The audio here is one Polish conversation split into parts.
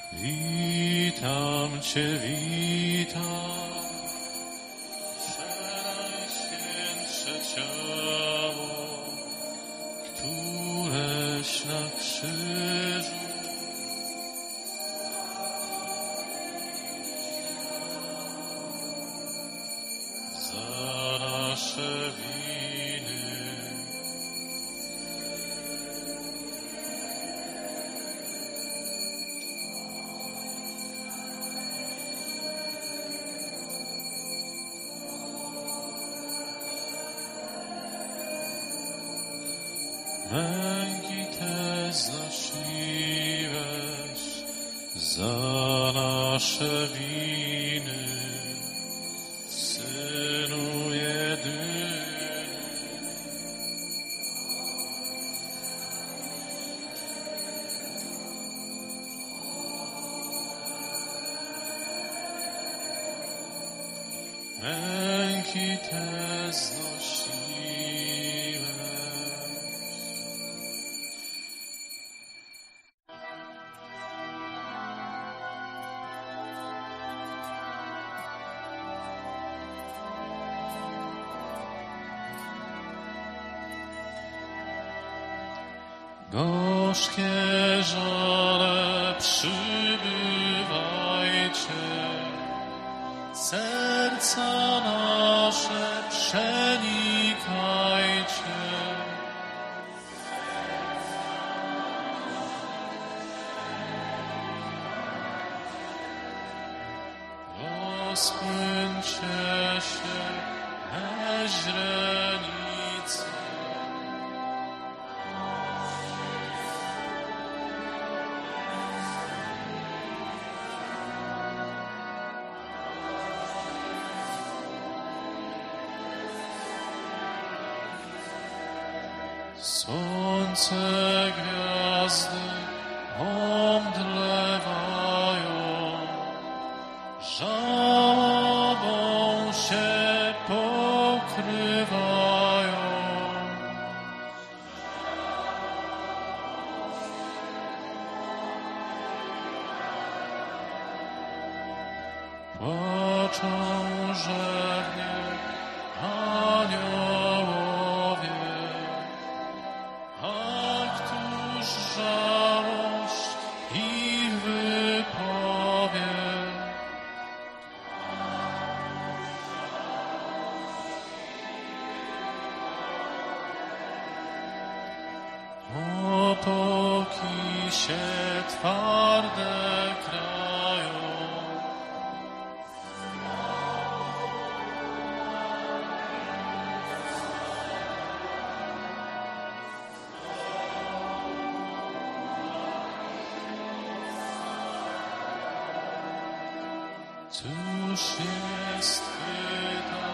Witam Cię, witam, Przenajświętsze ciało, któreś na krzyżu za nasze winy. Męki Te znosiłeś za nasze winy, Synu jedyny. Męki Te znosiłeś. Gorzkie żale przybywajcie, serca nasze przenikajcie. Rozpłyńcie się me źrenice. Słońce, gwiazdy omdlewają, żałobą się pokrywają. Płaczą żernie aniołowie, a któż żałość ich wypowie? Opoki się twarde krają, cóż jest chwyta?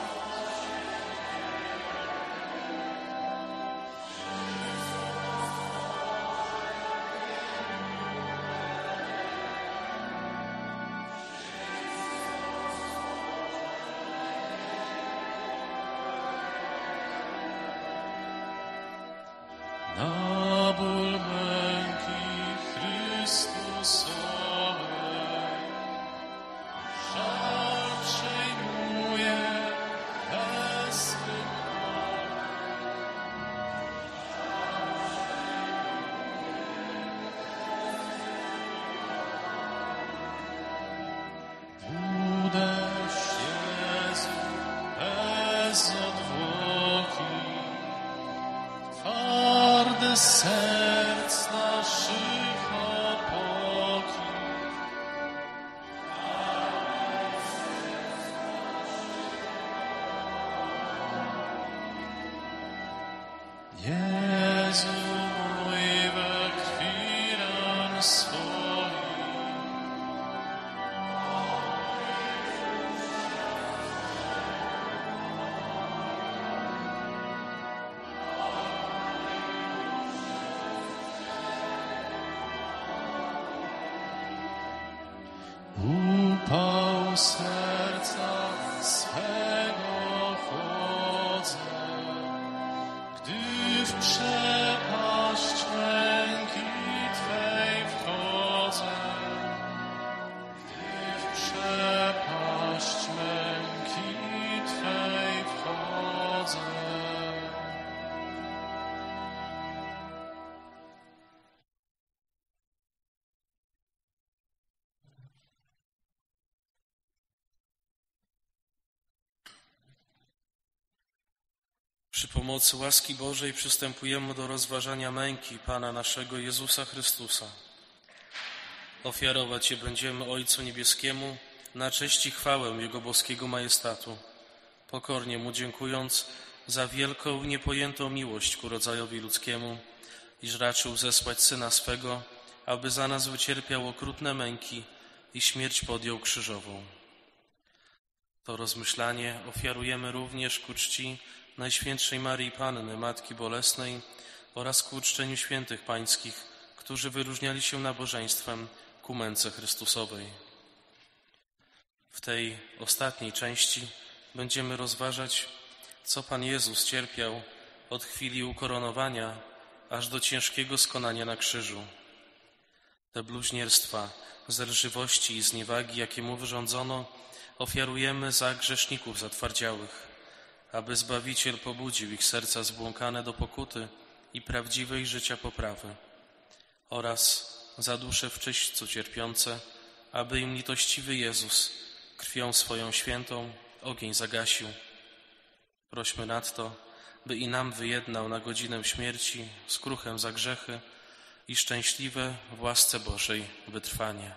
Na ból męki Chrystusowej żal przejmuje bezwykły. Uderz Jezu bez odwłoki, twarde serc naszych opoki. Jezu mój, we krwi ran swoich upał serca swego chodzę, gdy w przepaść męki Twej wchodzę. Przy pomocy łaski Bożej przystępujemy do rozważania męki Pana naszego Jezusa Chrystusa. Ofiarować je będziemy Ojcu Niebieskiemu na cześć i chwałę Jego boskiego majestatu, pokornie Mu dziękując za wielką, niepojętą miłość ku rodzajowi ludzkiemu, iż raczył zesłać Syna swego, aby za nas wycierpiał okrutne męki i śmierć podjął krzyżową. To rozmyślanie ofiarujemy również ku czci Najświętszej Maryi Panny, Matki Bolesnej oraz ku uczczeniu świętych pańskich, którzy wyróżniali się nabożeństwem ku męce Chrystusowej. W tej ostatniej części będziemy rozważać, co Pan Jezus cierpiał od chwili ukoronowania aż do ciężkiego skonania na krzyżu. Te bluźnierstwa, zelżywości i zniewagi, jakie Mu wyrządzono, ofiarujemy za grzeszników zatwardziałych, aby Zbawiciel pobudził ich serca zbłąkane do pokuty i prawdziwej życia poprawy, oraz za dusze w czyśćcu cierpiące, aby im litościwy Jezus krwią swoją świętą ogień zagasił. Prośmy nadto, by i nam wyjednał na godzinę śmierci skruchem za grzechy i szczęśliwe w łasce Bożej wytrwanie.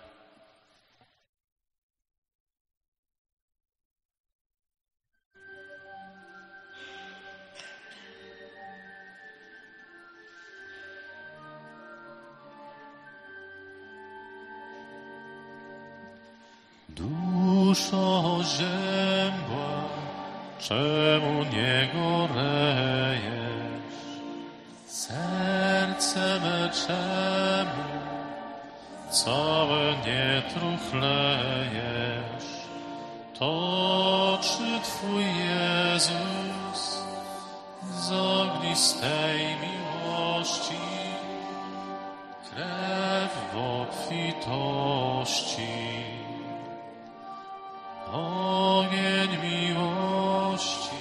Duszo ziębła, czemu nie gorejesz? Serce me czemu całe nie truchlejesz? To czy Twój Jezus z ognistej miłości krew w obfitości, ogień miłości,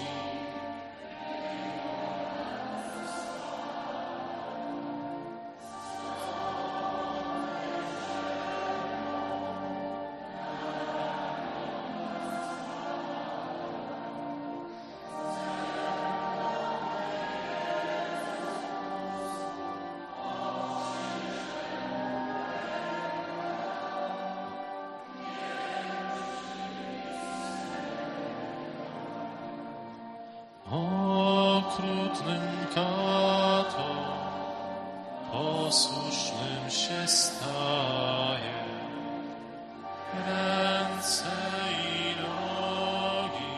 okrutnym katom posłusznym się staje, ręce i nogi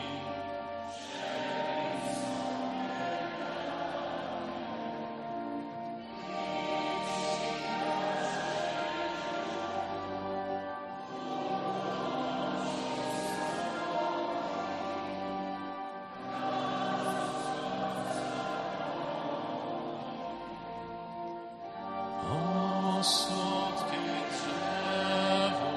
słodkie drzewo,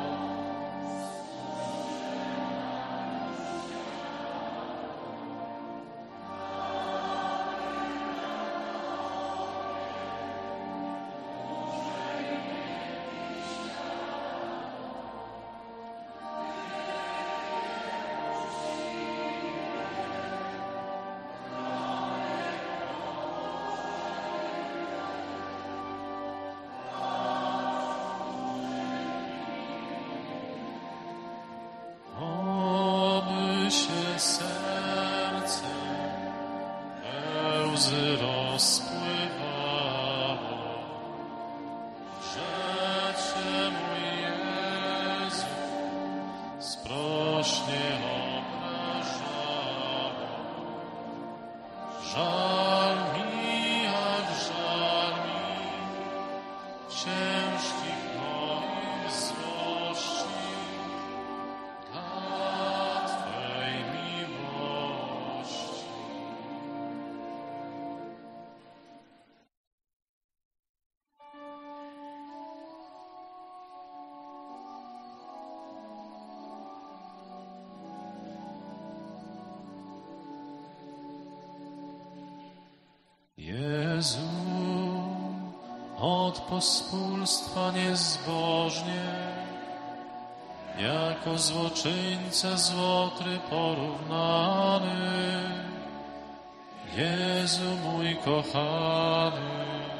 oby się serce we łzy rozpływało, że Cię, mój Jezu, sprośnie obrażało. Żal mi, ach, żal mi ciężkich moich złości dla Twej miłości. Jezu, od pospólstwa niezbożnie, jako złoczyńca złotry porównany, Jezu mój kochany.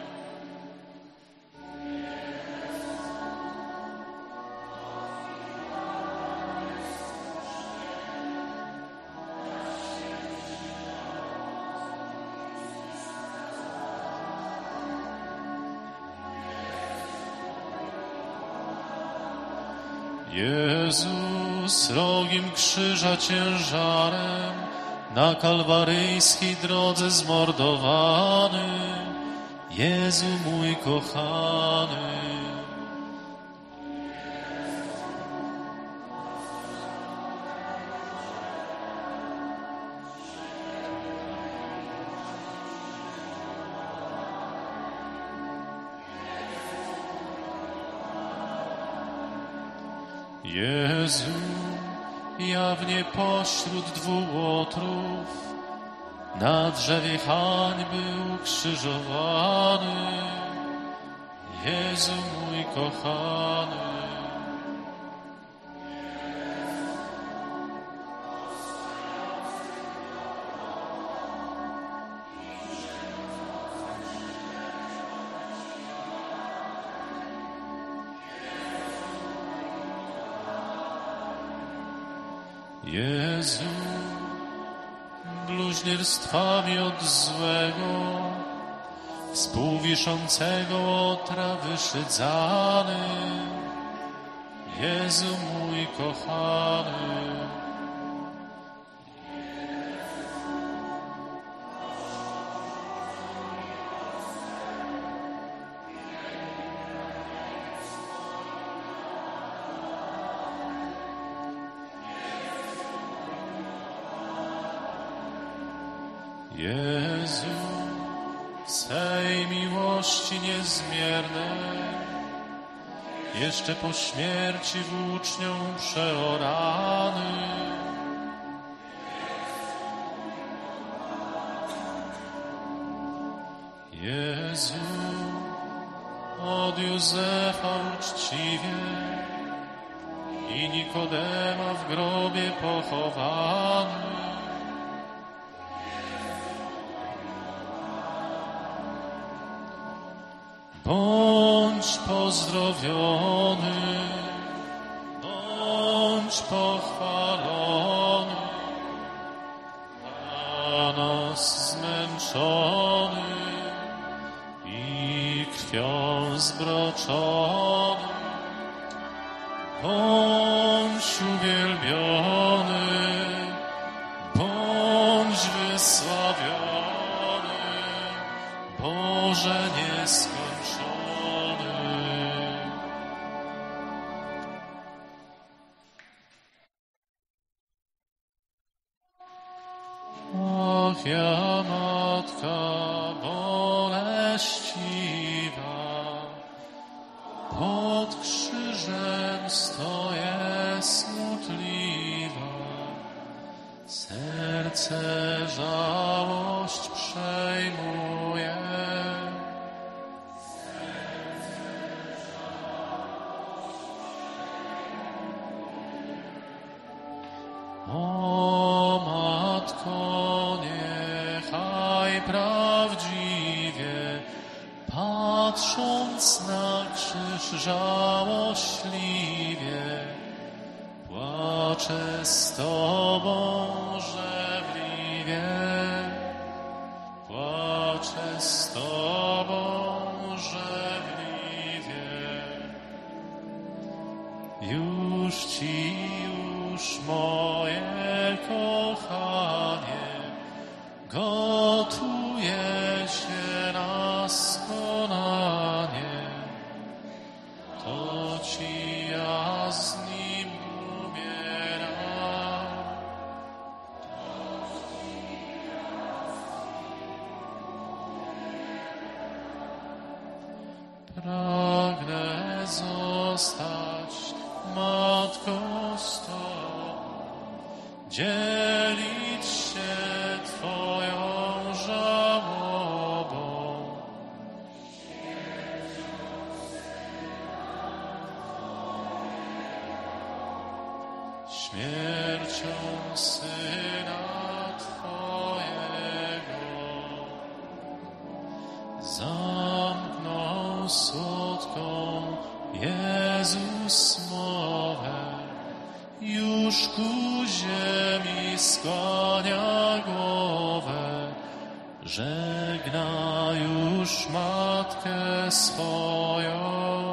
Jezus srogim krzyża ciężarem na kalwaryjskiej drodze zmordowany, Jezu mój kochany. Jezu, jawnie pośród dwóch łotrów, na drzewie hańby ukrzyżowany, Jezu mój kochany. Jezu, bluźnierstwami od złego, współwiszącego łotra wyszydzany, Jezu mój kochany. Jezu, swej miłości niezmiernej, jeszcze po śmierci włócznią przeorany, Jezu, od Józefa uczciwie i Nikodema w grobie pochowany, bądź pozdrowiony, bądź pochwalony, a nas zmęczony i krwią zbroczony, bądź uwielbiony, bądź wysławiony, Boże nieskończony. Och, ja Matka boleściwa, pod krzyżem stoję smutliwa, serce żałość przejmuje. O Matko, niechaj prawdziwie, patrząc na krzyż żałośliwie, płaczę z Tobą żebliwie, płaczę z Tobą żebliwie. Już moje kochanie, gotuje się na skonanie, to Ci ja z nim umieram. Pragnę zostać Matką z Tobą, dzielić się Twoją żałobą. Śmiercią Syna Twojego. słodką, Jezus mowę, już ku ziemi skłania głowę, żegna już matkę swoją.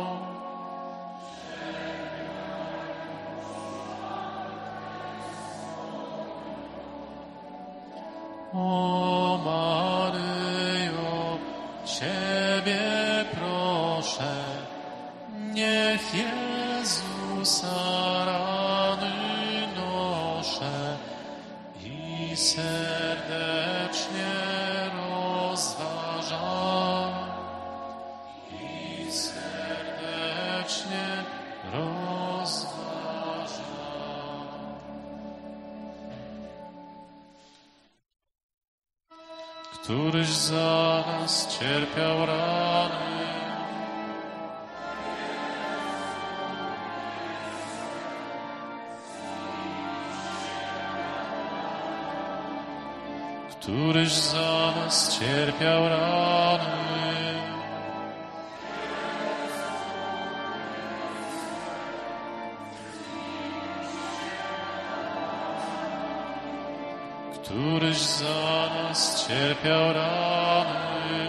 O Maryjo, Ciebie proszę, niech Jezusa rany noszę i serdecznie rozważam, i serdecznie rozważam. Któryś za nas cierpiał rany, któryś za nas cierpiał rany, któryś za nas cierpiał rany.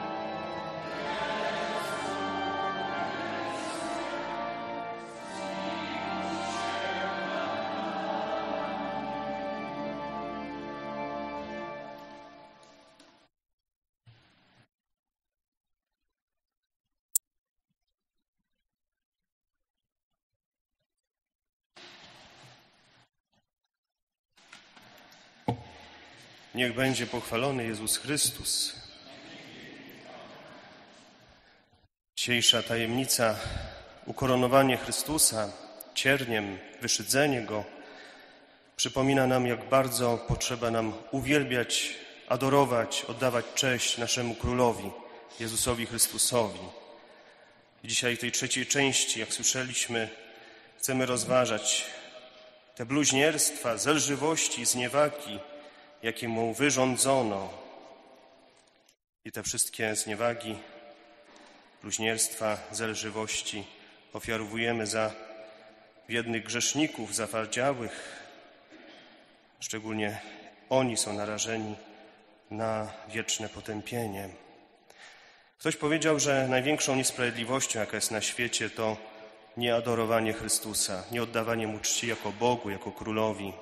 Niech będzie pochwalony Jezus Chrystus. Dzisiejsza tajemnica, ukoronowanie Chrystusa cierniem, wyszydzenie Go, przypomina nam, jak bardzo potrzeba nam uwielbiać, adorować, oddawać cześć naszemu Królowi, Jezusowi Chrystusowi. I dzisiaj w tej trzeciej części, jak słyszeliśmy, chcemy rozważać te bluźnierstwa, zelżywości, zniewagi, jakie mu wyrządzono. I te wszystkie zniewagi, bluźnierstwa, zelżywości ofiarowujemy za biednych grzeszników, zawardziałych. Szczególnie oni są narażeni na wieczne potępienie. Ktoś powiedział, że największą niesprawiedliwością, jaka jest na świecie, to nieadorowanie Chrystusa, nie oddawanie Mu czci jako Bogu, jako Królowi.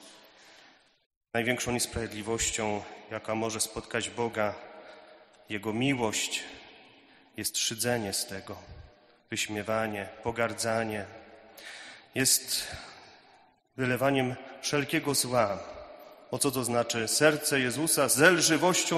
Największą niesprawiedliwością, jaka może spotkać Boga, Jego miłość, jest szydzenie z tego, wyśmiewanie, pogardzanie. Jest wylewaniem wszelkiego zła. O co to znaczy? Serce Jezusa zelżywością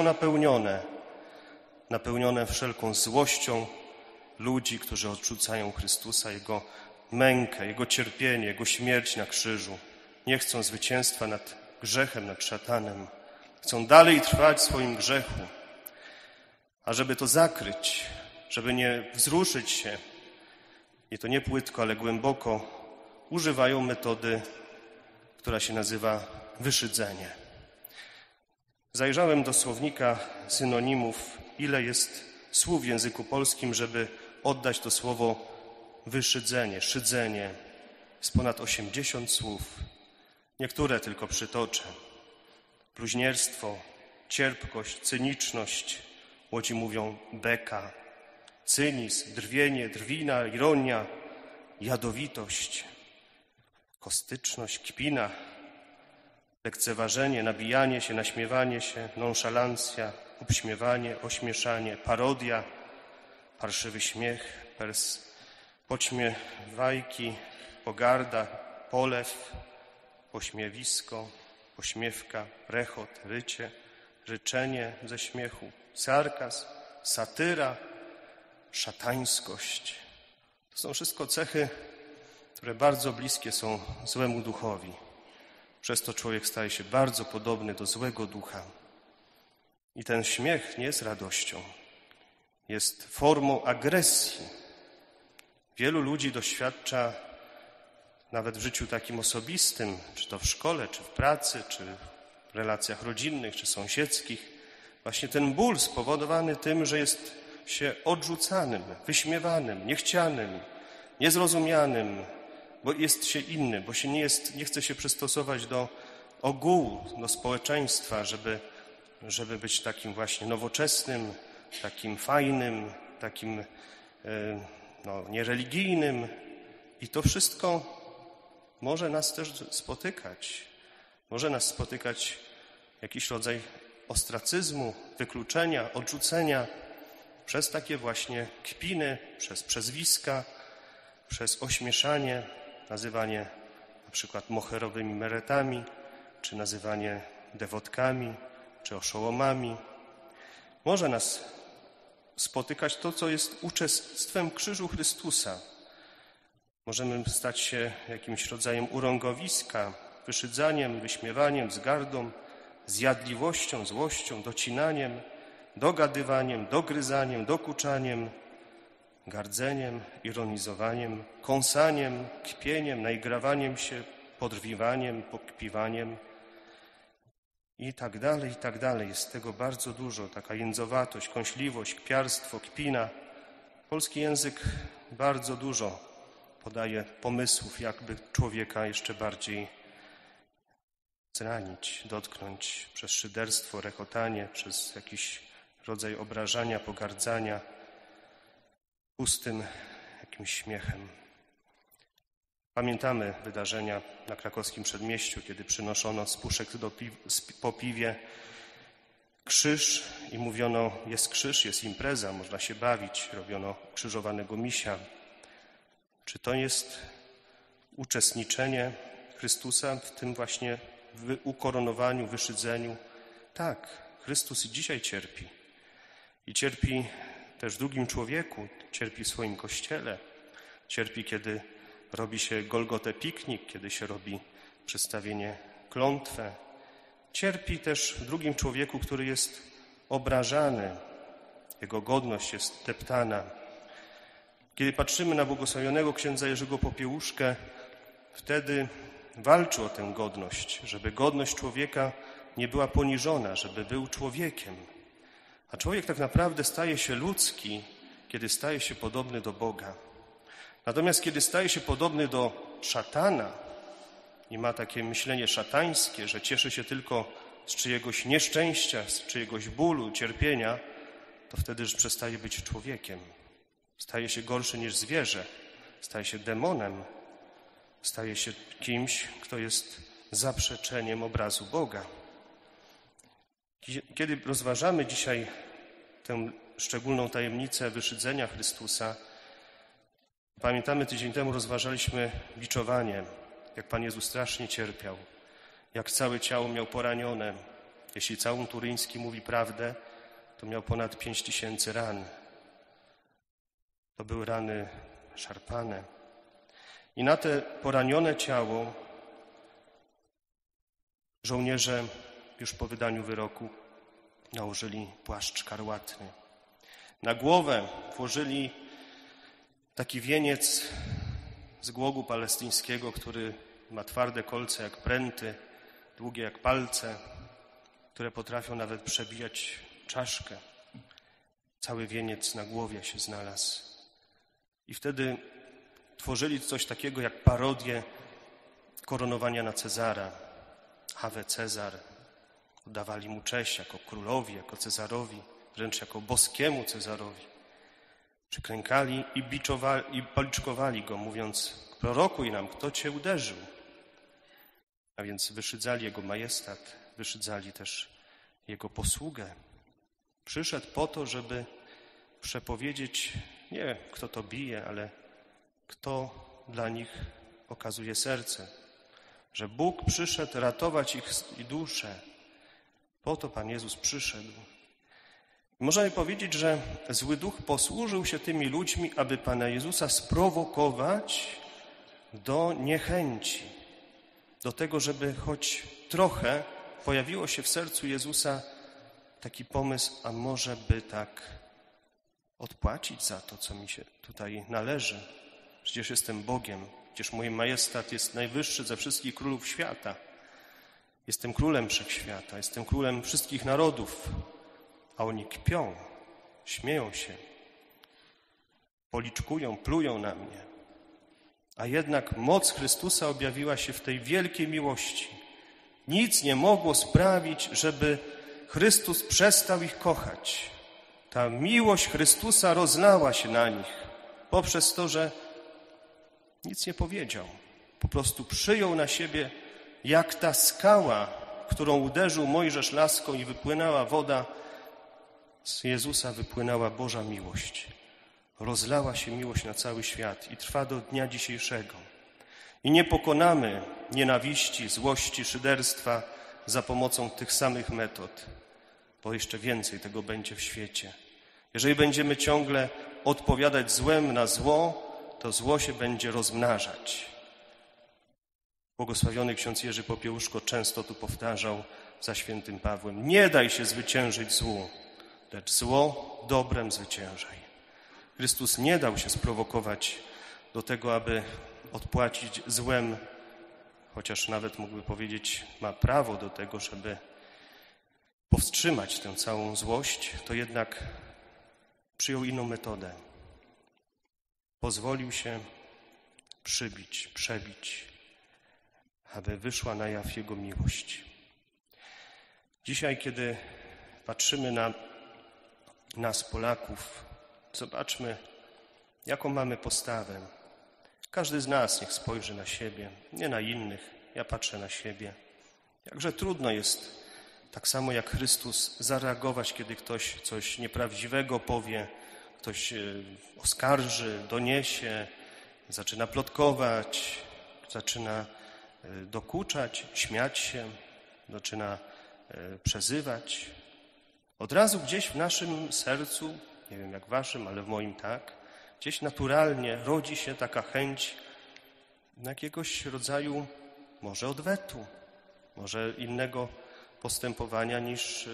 napełnione wszelką złością ludzi, którzy odrzucają Chrystusa, Jego mękę, Jego cierpienie, Jego śmierć na krzyżu. Nie chcą zwycięstwa nad grzechem, nad szatanem. Chcą dalej trwać w swoim grzechu. A żeby to zakryć, żeby nie wzruszyć się, i to nie płytko, ale głęboko, używają metody, która się nazywa wyszydzenie. Zajrzałem do słownika synonimów, ile jest słów w języku polskim, żeby oddać to słowo wyszydzenie, szydzenie. Jest ponad 80 słów. Niektóre tylko przytoczę. Bluźnierstwo, cierpkość, cyniczność. Łodzi mówią beka, cynizm, drwienie, drwina, ironia, jadowitość, kostyczność, kpina, lekceważenie, nabijanie się, naśmiewanie się, nonszalancja, obśmiewanie, ośmieszanie, parodia, parszywy śmiech, poćmiewajki, pogarda, polew, pośmiewisko, pośmiewka, rechot, rycie, ryczenie ze śmiechu, sarkazm, satyra, szatańskość. To są wszystko cechy, które bardzo bliskie są złemu duchowi. Przez to człowiek staje się bardzo podobny do złego ducha. I ten śmiech nie jest radością, jest formą agresji. Wielu ludzi doświadcza nawet w życiu takim osobistym, czy to w szkole, czy w pracy, czy w relacjach rodzinnych, czy sąsiedzkich, właśnie ten ból spowodowany tym, że jest się odrzucanym, wyśmiewanym, niechcianym, niezrozumianym, bo jest się innym, bo się nie chce się przystosować do ogółu, do społeczeństwa, żeby być takim właśnie nowoczesnym, takim fajnym, takim niereligijnym. I to wszystko może nas też spotykać. Może nas spotykać jakiś rodzaj ostracyzmu, wykluczenia, odrzucenia przez takie właśnie kpiny, przez przezwiska, przez ośmieszanie, nazywanie na przykład moherowymi meretami, czy nazywanie dewotkami, czy oszołomami. Może nas spotykać to, co jest uczestnictwem krzyżu Chrystusa. Możemy stać się jakimś rodzajem urągowiska, wyszydzaniem, wyśmiewaniem, wzgardą, zjadliwością, złością, docinaniem, dogadywaniem, dogryzaniem, dokuczaniem, gardzeniem, ironizowaniem, kąsaniem, kpieniem, naigrawaniem się, podrwiwaniem, pokpiwaniem i tak dalej, i tak dalej. Jest tego bardzo dużo, taka jędzowatość, kąśliwość, kpiarstwo, kpina. Polski język bardzo dużo podaje pomysłów, jakby człowieka jeszcze bardziej zranić, dotknąć przez szyderstwo, rechotanie, przez jakiś rodzaj obrażania, pogardzania, pustym jakimś śmiechem. Pamiętamy wydarzenia na krakowskim przedmieściu, kiedy przynoszono z puszek po piwie krzyż i mówiono, jest krzyż, jest impreza, można się bawić, robiono krzyżowanego misia. Czy to jest uczestniczenie Chrystusa w tym właśnie ukoronowaniu, wyszydzeniu? Tak, Chrystus i dzisiaj cierpi. I cierpi też w drugim człowieku, cierpi w swoim Kościele. Cierpi, kiedy robi się Golgotę piknik, kiedy się robi przedstawienie klątwę. Cierpi też w drugim człowieku, który jest obrażany. Jego godność jest deptana. Kiedy patrzymy na błogosławionego księdza Jerzego Popiełuszkę, wtedy walczy o tę godność, żeby godność człowieka nie była poniżona, żeby był człowiekiem. A człowiek tak naprawdę staje się ludzki, kiedy staje się podobny do Boga. Natomiast kiedy staje się podobny do szatana i ma takie myślenie szatańskie, że cieszy się tylko z czyjegoś nieszczęścia, z czyjegoś bólu, cierpienia, to wtedy już przestaje być człowiekiem. Staje się gorszy niż zwierzę, staje się demonem, staje się kimś, kto jest zaprzeczeniem obrazu Boga. Kiedy rozważamy dzisiaj tę szczególną tajemnicę wyszydzenia Chrystusa, pamiętamy, tydzień temu rozważaliśmy biczowanie, jak Pan Jezus strasznie cierpiał, jak całe ciało miał poranione. Jeśli całun turyński mówi prawdę, to miał ponad 5000 ran. To były rany szarpane. I na te poranione ciało żołnierze już po wydaniu wyroku nałożyli płaszcz szkarłatny. Na głowę włożyli taki wieniec z głogu palestyńskiego, który ma twarde kolce jak pręty, długie jak palce, które potrafią nawet przebijać czaszkę. Cały wieniec na głowie się znalazł. I wtedy tworzyli coś takiego jak parodię koronowania na Cezara. Ave Cezar. Oddawali mu cześć jako królowi, jako Cezarowi, wręcz jako boskiemu Cezarowi. Przyklękali i policzkowali go, mówiąc: prorokuj nam, kto cię uderzył. A więc wyszydzali jego majestat, wyszydzali też jego posługę. Przyszedł po to, żeby przepowiedzieć nie kto to bije, ale kto dla nich okazuje serce. Że Bóg przyszedł ratować ich duszę. Po to Pan Jezus przyszedł. Możemy powiedzieć, że zły duch posłużył się tymi ludźmi, aby Pana Jezusa sprowokować do niechęci. Do tego, żeby choć trochę pojawiło się w sercu Jezusa taki pomysł, a może by tak odpłacić za to, co mi się tutaj należy. Przecież jestem Bogiem, przecież mój majestat jest najwyższy ze wszystkich królów świata. Jestem królem wszechświata, jestem królem wszystkich narodów, a oni kpią, śmieją się, policzkują, plują na mnie. A jednak moc Chrystusa objawiła się w tej wielkiej miłości. Nic nie mogło sprawić, żeby Chrystus przestał ich kochać. Ta miłość Chrystusa rozlała się na nich poprzez to, że nic nie powiedział. Po prostu przyjął na siebie, jak ta skała, którą uderzył Mojżesz laską i wypłynęła woda, z Jezusa wypłynęła Boża miłość. Rozlała się miłość na cały świat i trwa do dnia dzisiejszego. I nie pokonamy nienawiści, złości, szyderstwa za pomocą tych samych metod, bo jeszcze więcej tego będzie w świecie. Jeżeli będziemy ciągle odpowiadać złem na zło, to zło się będzie rozmnażać. Błogosławiony ksiądz Jerzy Popiełuszko często tu powtarzał za świętym Pawłem: nie daj się zwyciężyć złu, lecz zło dobrem zwyciężaj. Chrystus nie dał się sprowokować do tego, aby odpłacić złem, chociaż nawet mógłby powiedzieć, ma prawo do tego, żeby powstrzymać tę całą złość, to jednak przyjął inną metodę. Pozwolił się przybić, przebić, aby wyszła na jaw Jego miłość. Dzisiaj, kiedy patrzymy na nas, Polaków, zobaczmy, jaką mamy postawę. Każdy z nas niech spojrzy na siebie, nie na innych. Ja patrzę na siebie. Jakże trudno jest, tak samo jak Chrystus, zareagować, kiedy ktoś coś nieprawdziwego powie, ktoś oskarży, doniesie, zaczyna plotkować, zaczyna dokuczać, śmiać się, zaczyna przezywać. Od razu gdzieś w naszym sercu, nie wiem jak waszym, ale w moim tak, gdzieś naturalnie rodzi się taka chęć jakiegoś rodzaju może odwetu, może innego postępowania niż,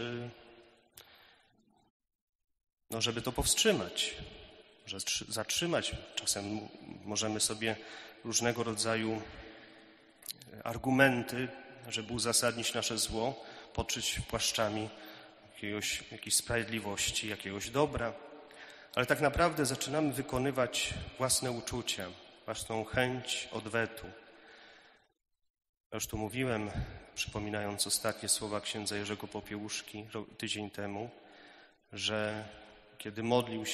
żeby to powstrzymać, że zatrzymać. Czasem możemy sobie różnego rodzaju argumenty, żeby uzasadnić nasze zło, podszyć płaszczami jakiejś sprawiedliwości, jakiegoś dobra. Ale tak naprawdę zaczynamy wykonywać własne uczucia, własną chęć odwetu. Ja już tu mówiłem, przypominając ostatnie słowa księdza Jerzego Popiełuszki tydzień temu, że kiedy modlił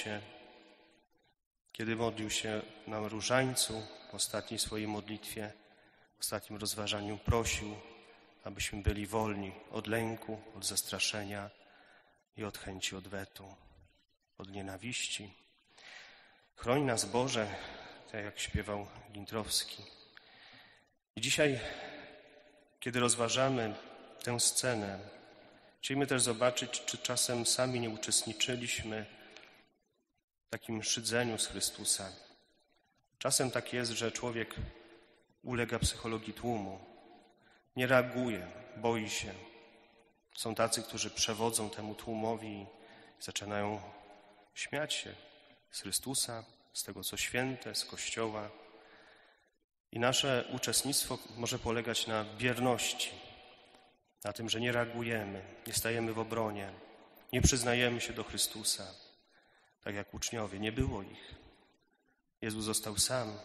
się na różańcu w ostatniej swojej modlitwie, w ostatnim rozważaniu prosił, abyśmy byli wolni od lęku, od zastraszenia i od chęci odwetu, od nienawiści. Chroń nas Boże, tak jak śpiewał Gintrowski. I dzisiaj, kiedy rozważamy tę scenę, chcielibyśmy też zobaczyć, czy czasem sami nie uczestniczyliśmy w takim szydzeniu z Chrystusa. Czasem tak jest, że człowiek ulega psychologii tłumu, nie reaguje, boi się. Są tacy, którzy przewodzą temu tłumowi i zaczynają śmiać się z Chrystusa, z tego, co święte, z Kościoła. I nasze uczestnictwo może polegać na bierności, na tym, że nie reagujemy, nie stajemy w obronie, nie przyznajemy się do Chrystusa, tak jak uczniowie. Nie było ich. Jezus został sam.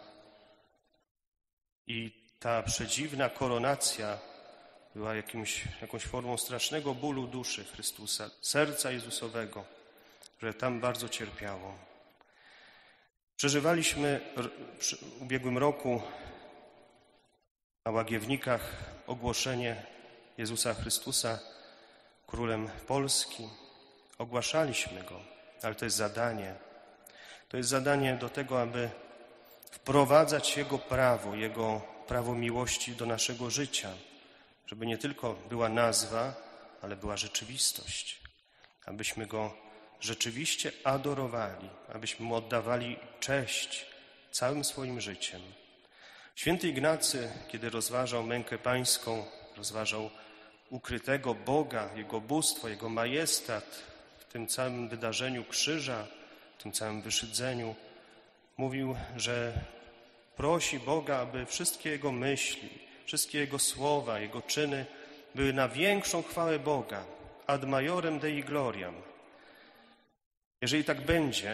I ta przedziwna koronacja była jakąś formą strasznego bólu duszy Chrystusa, serca Jezusowego, które tam bardzo cierpiało. Przeżywaliśmy w ubiegłym roku na Łagiewnikach ogłoszenie Jezusa Chrystusa królem Polski. Ogłaszaliśmy Go, ale to jest zadanie. To jest zadanie do tego, aby wprowadzać Jego prawo miłości do naszego życia, żeby nie tylko była nazwa, ale była rzeczywistość. Abyśmy Go rzeczywiście adorowali, abyśmy Mu oddawali cześć całym swoim życiem. Święty Ignacy, kiedy rozważał mękę pańską, rozważał ukrytego Boga, Jego bóstwo, Jego majestat w tym całym wydarzeniu krzyża, w tym całym wyszydzeniu, mówił, że prosi Boga, aby wszystkie Jego myśli, wszystkie Jego słowa, Jego czyny były na większą chwałę Boga, ad majorem Dei gloriam. Jeżeli tak będzie,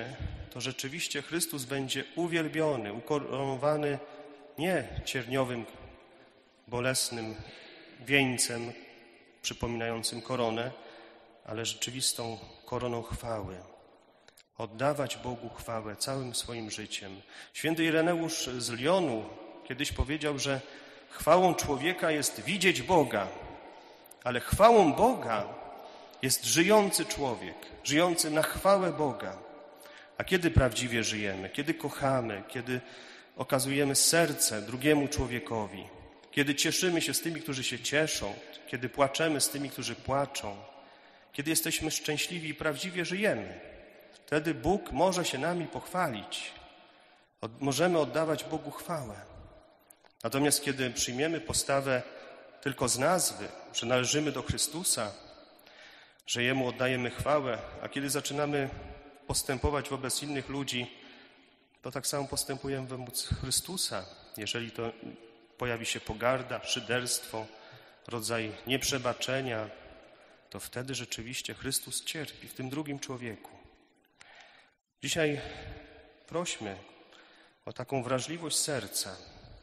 to rzeczywiście Chrystus będzie uwielbiony, ukoronowany nie cierniowym, bolesnym wieńcem przypominającym koronę, ale rzeczywistą koroną chwały. Oddawać Bogu chwałę całym swoim życiem. Święty Ireneusz z Lyonu kiedyś powiedział, że chwałą człowieka jest widzieć Boga, ale chwałą Boga jest żyjący człowiek, żyjący na chwałę Boga. A kiedy prawdziwie żyjemy, kiedy kochamy, kiedy okazujemy serce drugiemu człowiekowi, kiedy cieszymy się z tymi, którzy się cieszą, kiedy płaczemy z tymi, którzy płaczą, kiedy jesteśmy szczęśliwi i prawdziwie żyjemy, wtedy Bóg może się nami pochwalić. Możemy oddawać Bogu chwałę. Natomiast kiedy przyjmiemy postawę tylko z nazwy, że należymy do Chrystusa, że Jemu oddajemy chwałę, a kiedy zaczynamy postępować wobec innych ludzi, to tak samo postępujemy wobec Chrystusa. Jeżeli to pojawi się pogarda, szyderstwo, rodzaj nieprzebaczenia, to wtedy rzeczywiście Chrystus cierpi w tym drugim człowieku. Dzisiaj prośmy o taką wrażliwość serca,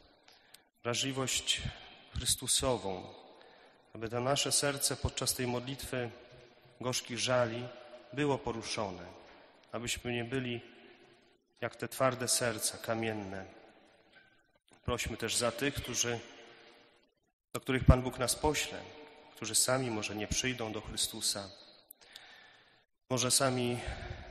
wrażliwość Chrystusową, aby to nasze serce podczas tej modlitwy gorzkich żali było poruszone, abyśmy nie byli jak te twarde serca, kamienne. Prośmy też za tych, do których Pan Bóg nas pośle, którzy sami może nie przyjdą do Chrystusa. Może sami,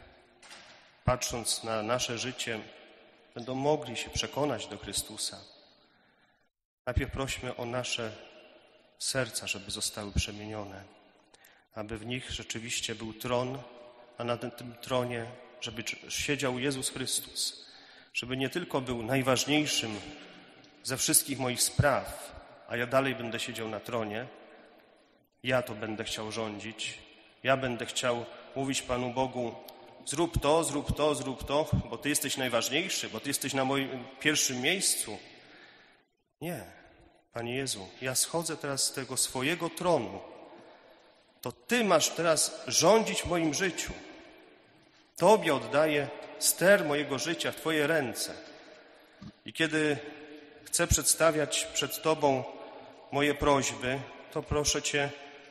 patrząc na nasze życie, będą mogli się przekonać do Chrystusa. Najpierw prośmy o nasze serca, żeby zostały przemienione, aby w nich rzeczywiście był tron, a na tym tronie, żeby siedział Jezus Chrystus, żeby nie tylko był najważniejszym ze wszystkich moich spraw, a ja dalej będę siedział na tronie, ja to będę chciał rządzić, ja będę chciał mówić Panu Bogu, zrób to, zrób to, zrób to, bo Ty jesteś najważniejszy, bo Ty jesteś na moim pierwszym miejscu. Nie, Panie Jezu, ja schodzę teraz z tego swojego tronu. To Ty masz teraz rządzić w moim życiu. Tobie oddaję ster mojego życia w Twoje ręce. I kiedy chcę przedstawiać przed Tobą moje prośby, to proszę Cię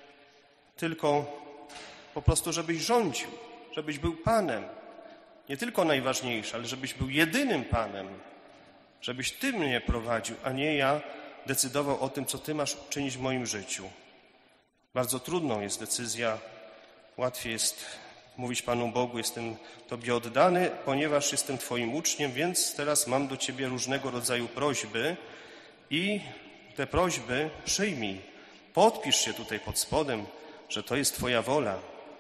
tylko po prostu, żebyś rządził, żebyś był Panem. Nie tylko najważniejszy, ale żebyś był jedynym Panem. Żebyś Ty mnie prowadził, a nie ja decydował o tym, co Ty masz czynić w moim życiu. Bardzo trudną jest decyzja. Łatwiej jest mówić Panu Bogu, jestem Tobie oddany, ponieważ jestem Twoim uczniem, więc teraz mam do Ciebie różnego rodzaju prośby i te prośby przyjmij. Podpisz się tutaj pod spodem, że to jest Twoja wola,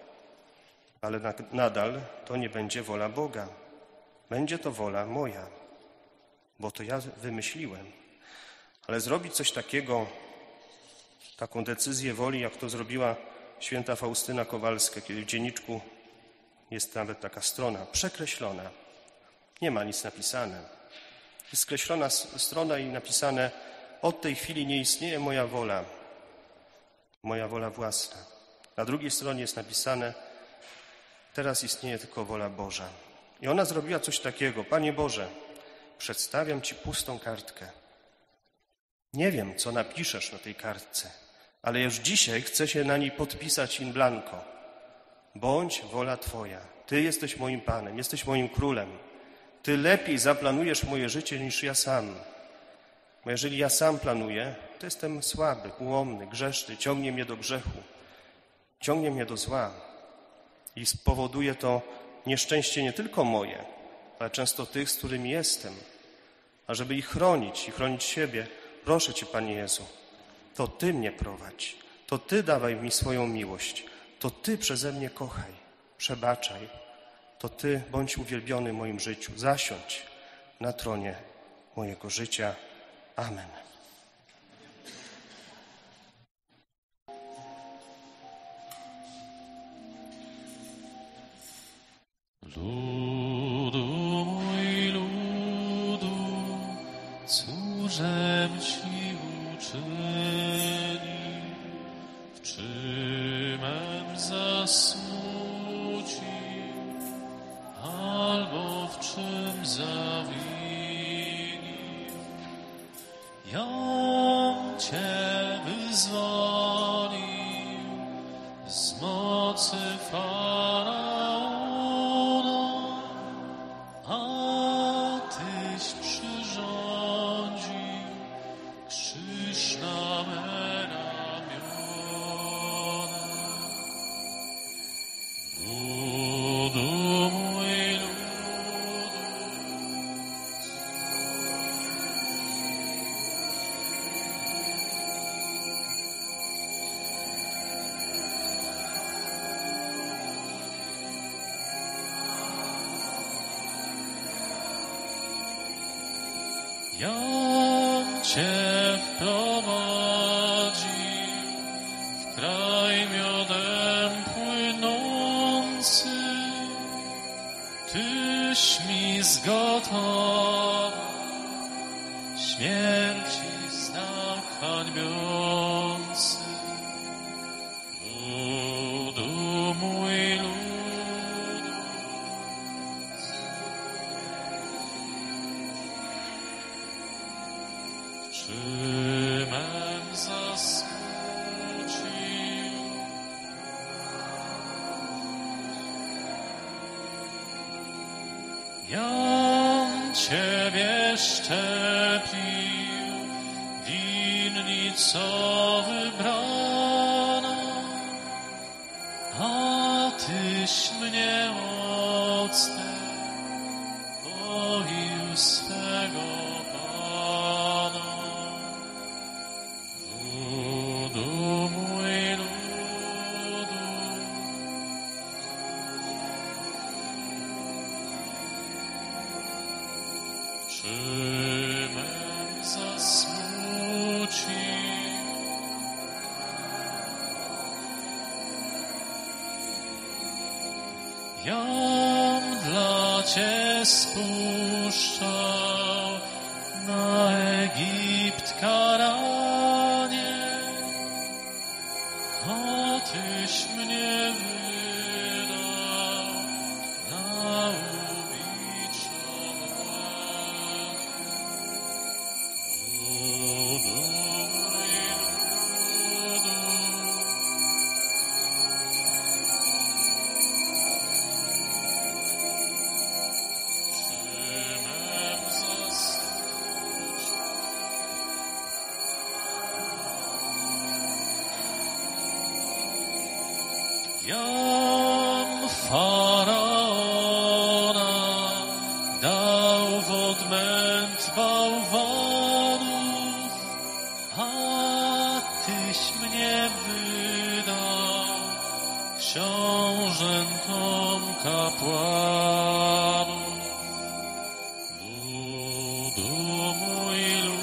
ale nadal to nie będzie wola Boga. Będzie to wola moja, bo to ja wymyśliłem. Ale zrobić coś takiego, taką decyzję woli, jak to zrobiła święta Faustyna Kowalska, kiedy w dzienniczku jest nawet taka strona przekreślona. Nie ma nic napisane. Jest skreślona strona i napisane: od tej chwili nie istnieje moja wola własna. Na drugiej stronie jest napisane: teraz istnieje tylko wola Boża. I ona zrobiła coś takiego: Panie Boże, przedstawiam Ci pustą kartkę. Nie wiem, co napiszesz na tej kartce, ale już dzisiaj chcę się na niej podpisać in blanco. Bądź wola Twoja. Ty jesteś moim Panem, jesteś moim Królem. Ty lepiej zaplanujesz moje życie niż ja sam. Bo jeżeli ja sam planuję, to jestem słaby, ułomny, grzeszny, ciągnie mnie do grzechu, ciągnie mnie do zła. I spowoduje to nieszczęście nie tylko moje, ale często tych, z którymi jestem. A żeby ich chronić i chronić siebie, proszę Cię, Panie Jezu, to Ty mnie prowadź, to Ty dawaj mi swoją miłość, to Ty przeze mnie kochaj, przebaczaj, to Ty bądź uwielbiony w moim życiu, zasiądź na tronie mojego życia. Amen. Ludu mój, ludu, cóżem Ci uczyni, w czymem zasmuci, albo Jam Cię wyzwolił z mocy Faraona, a Tyś przyrządził krzyż na me ramiona. Ludu mój, Jam Cię wprowadził w kraj miodem płynący, Tyś mi zgotował śmierci znak hańbiący. Ludu mój, ludu, czymem zasmucił. Jam Ciebie szczepił, winnico wybrana, a Tyś mnie odstąpił swego Pana. Ludu mój, ludu, czymem zasmucił. Jam dla Cię spuszczał na Egipt karanie, a Tyś mnie wydał na ubiczowanie. Ludu mój, ludu, czymem zasmucił. Jam Faraona dał w odmęt bałwanów, a Tyś mnie wydał książętom kapłanów. Ludu mój, ludu,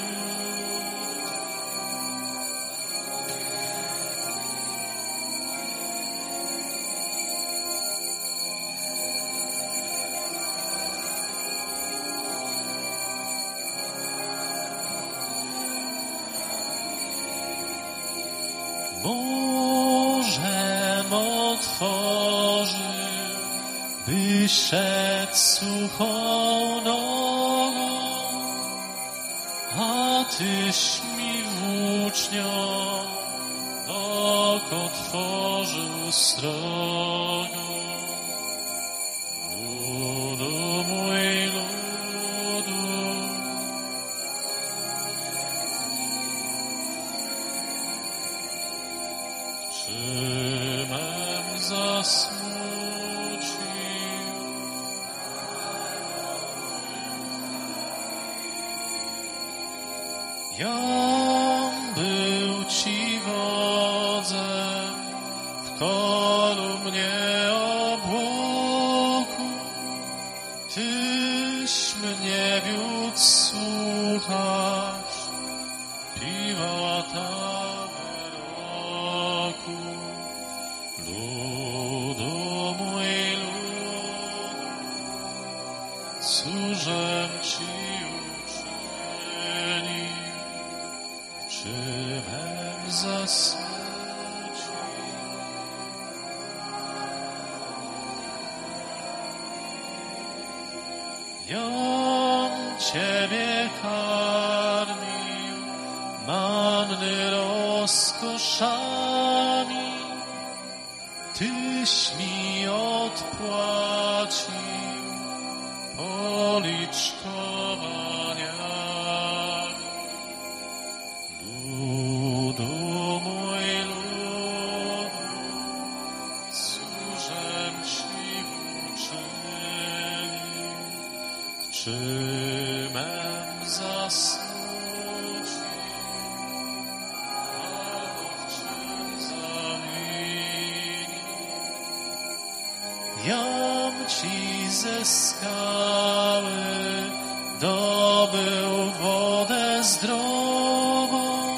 morzem otworzył, by szedł suchą nogą, a Tyś mi włócznią oko tworzył srogo. Ludu mój, ludu, czymem zasmucił. Jam był Ci wodzem w kolumnie obłoku, Tyś mnie wiódł słuchać piwata wyroku. Ludu mój, ludu, cóżem Ci uczynił, czymem zasmucił. Jam Ciebie karmił manny rozkoszami, Tyś mi odpłacił policzkowaniami. Ludu mój, ludu, cóżem Ci uczynił, w czymem zasmucił, albo w czym zamienił. Jam Ci ze skały dobył wodę zdrową,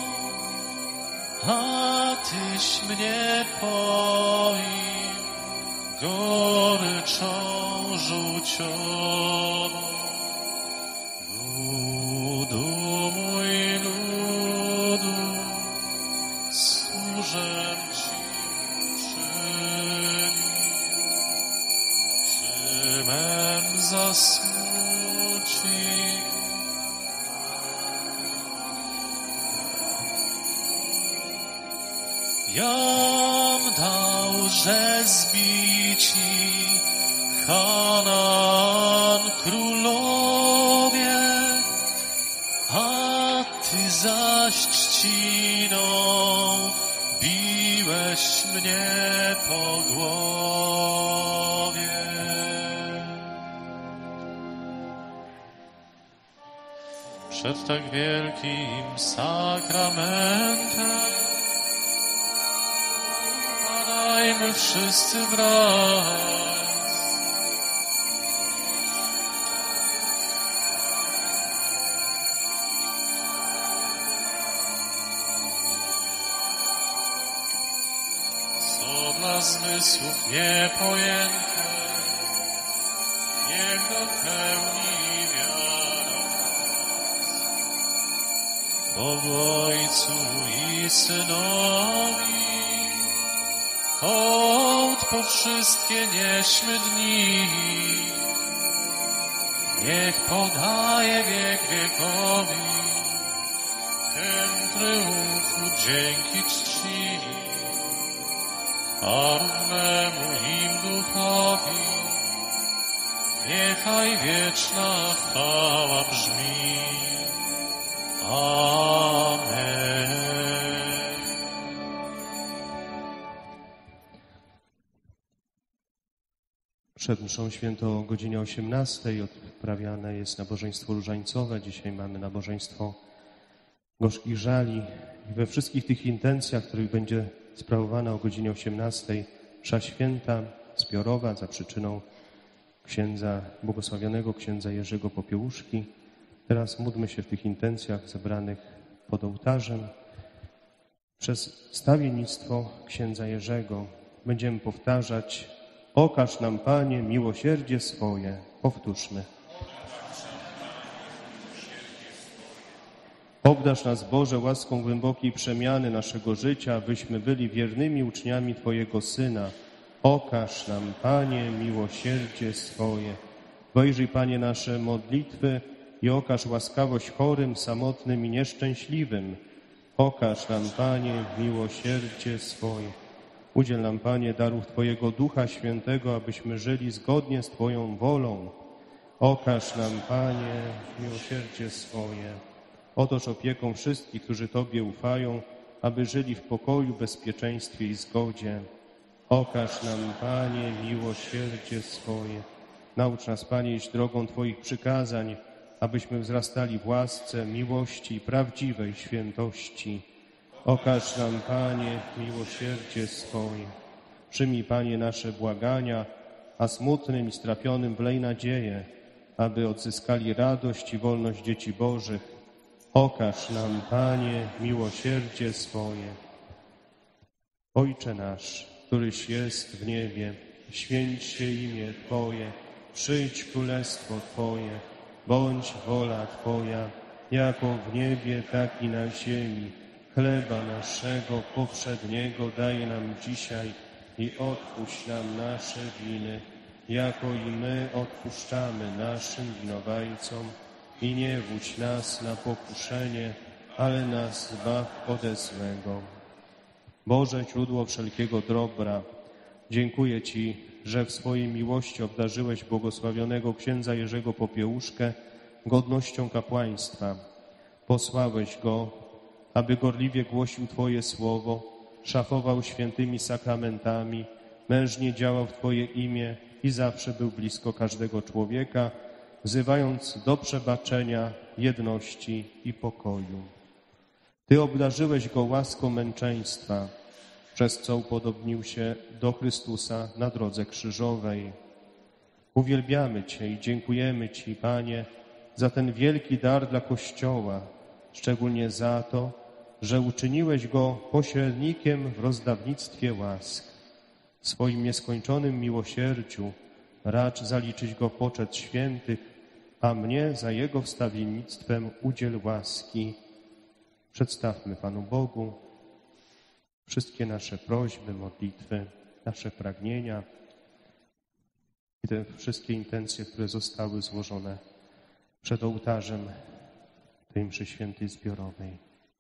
a Tyś mnie poił goryczą żółciową. Ludu mój, ludu, cóżem Ci uczynił, czymem zasmucił. Jam dał, że zbici Kanaan królowie, a Ty zaś trzciną biłeś mnie po głowie. Przed tak wielkim sakramentem padajmy wszyscy wraz. Co dla zmysłów niepojęte, niech dopełni wiarą. Bogu Ojcu i Synowi hołd po wszystkie nieśmy dni. Niech podaje wiek wiekowi tym tryumfu dzięki czci, a równemu im duchowi niechaj wieczna chwała brzmi. Amen. Przed mszą świętą o godzinie 18 odprawiane jest nabożeństwo różańcowe. Dzisiaj mamy nabożeństwo gorzkich żali. I we wszystkich tych intencjach, których będzie sprawowana o godzinie 18 msza święta zbiorowa za przyczyną błogosławionego księdza Jerzego Popiełuszki. Teraz módlmy się w tych intencjach zebranych pod ołtarzem. Przez stawiennictwo księdza Jerzego będziemy powtarzać: okaż nam, Panie, miłosierdzie swoje. Powtórzmy. Obdarz nas, Boże, łaską głębokiej przemiany naszego życia, abyśmy byli wiernymi uczniami Twojego Syna. Okaż nam, Panie, miłosierdzie swoje. Wejrzyj, Panie, nasze modlitwy i okaż łaskawość chorym, samotnym i nieszczęśliwym. Okaż nam, Panie, miłosierdzie swoje. Udziel nam, Panie, darów Twojego Ducha Świętego, abyśmy żyli zgodnie z Twoją wolą. Okaż nam, Panie, miłosierdzie swoje. Otocz opieką wszystkich, którzy Tobie ufają, aby żyli w pokoju, bezpieczeństwie i zgodzie. Okaż nam, Panie, miłosierdzie swoje. Naucz nas, Panie, iść drogą Twoich przykazań, abyśmy wzrastali w łasce, miłości i prawdziwej świętości. Okaż nam, Panie, miłosierdzie swoje. Przyjmij, Panie, nasze błagania, a smutnym i strapionym wlej nadzieję, aby odzyskali radość i wolność dzieci Bożych. Okaż nam, Panie, miłosierdzie swoje. Ojcze nasz, któryś jest w niebie, święć się imię Twoje, przyjdź królestwo Twoje, bądź wola Twoja, jako w niebie, tak i na ziemi. Chleba naszego powszedniego daj nam dzisiaj i odpuść nam nasze winy, jako i my odpuszczamy naszym winowajcom. I nie wódź nas na pokuszenie, ale nas zbaw ode złego. Boże, źródło wszelkiego dobra, dziękuję Ci, że w swojej miłości obdarzyłeś błogosławionego księdza Jerzego Popiełuszkę godnością kapłaństwa. Posłałeś go, aby gorliwie głosił Twoje słowo, szafował świętymi sakramentami, mężnie działał w Twoje imię i zawsze był blisko każdego człowieka, wzywając do przebaczenia, jedności i pokoju. Ty obdarzyłeś go łaską męczeństwa, przez co upodobnił się do Chrystusa na drodze krzyżowej. Uwielbiamy Cię i dziękujemy Ci, Panie, za ten wielki dar dla Kościoła, szczególnie za to, że uczyniłeś go pośrednikiem w rozdawnictwie łask. W swoim nieskończonym miłosierdziu racz zaliczyć go w poczet świętych, a mnie za jego wstawiennictwem udziel łaski. Przedstawmy Panu Bogu wszystkie nasze prośby, modlitwy, nasze pragnienia i te wszystkie intencje, które zostały złożone przed ołtarzem tej mszy świętej zbiorowej.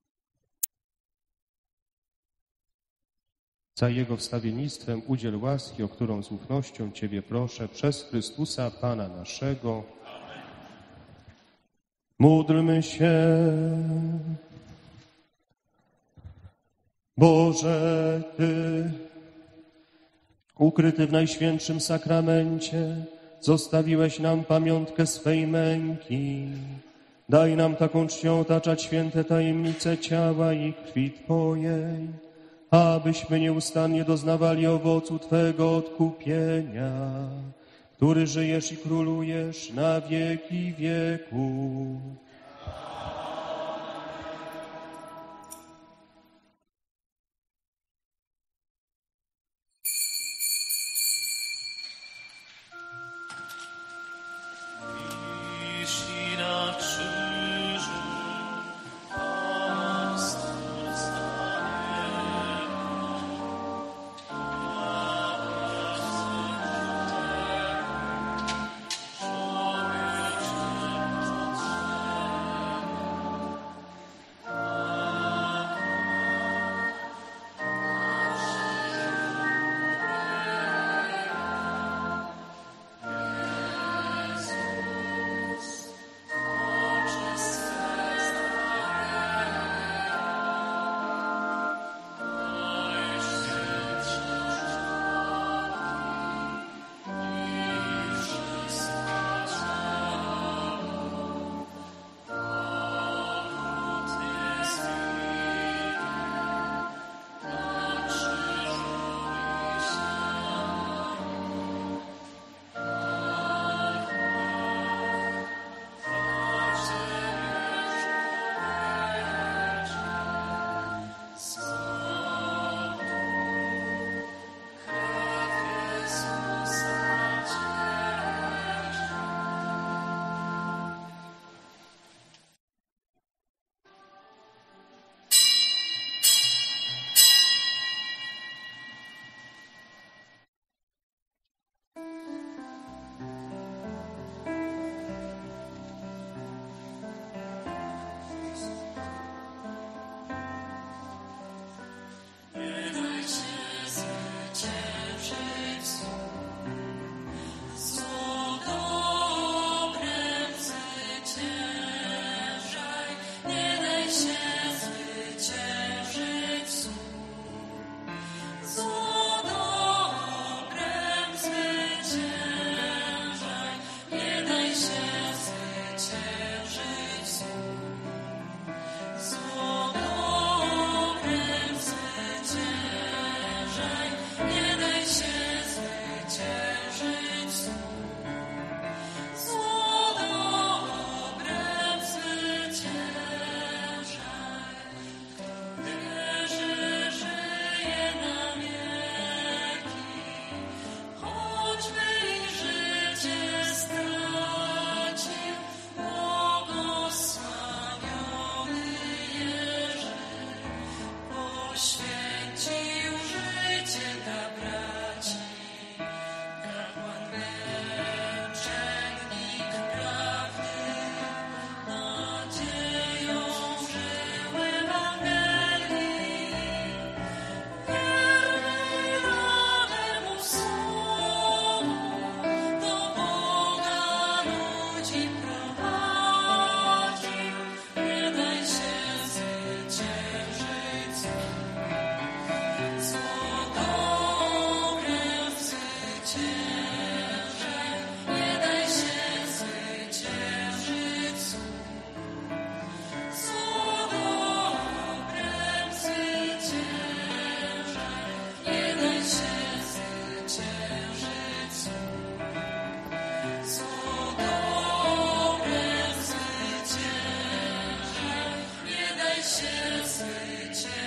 Za Jego wstawiennictwem udziel łaski, o którą z ufnością Ciebie proszę, przez Chrystusa Pana naszego. Módlmy się. Boże, Ty, ukryty w Najświętszym Sakramencie, zostawiłeś nam pamiątkę swej męki. Daj nam taką czcią otaczać święte tajemnice ciała i krwi Twojej, abyśmy nieustannie doznawali owocu Twego odkupienia, który żyjesz i królujesz na wieki wieków. się zwycięstwo.